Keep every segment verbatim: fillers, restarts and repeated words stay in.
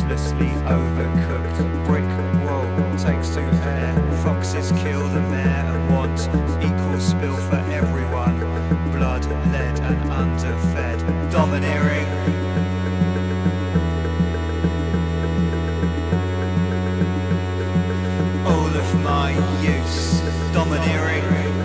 ruthlessly overcooked. Brick wall takes to air. Foxes kill the mayor and want equal spill for everyone. Blood, lead and underfed. Domineering. All of my use. Domineering.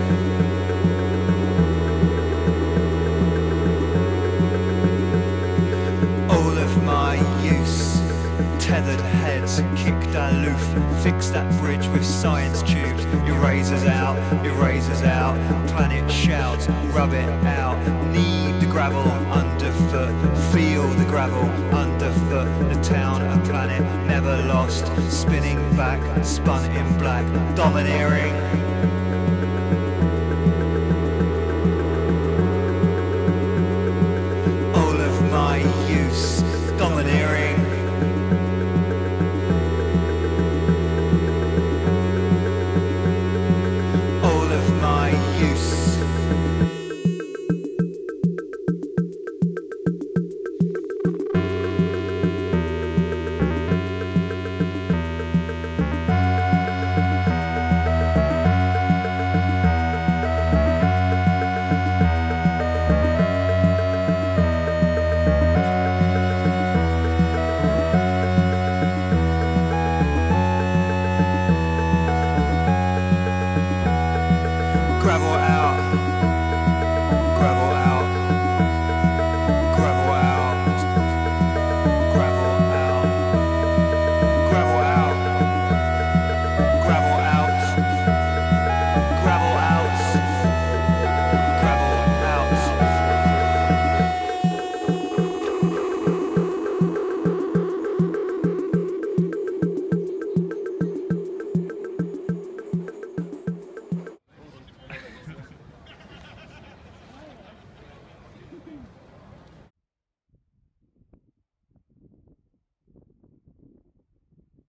All of my use. Tethered heads, kicked aloof. Fix that bridge with science tubes. Erasers out, erasers out. Planet shouts, rub it out. Need the gravel underfoot. Feel the gravel underfoot. The town, a planet never lost. Spinning back, spun in black. Domineering.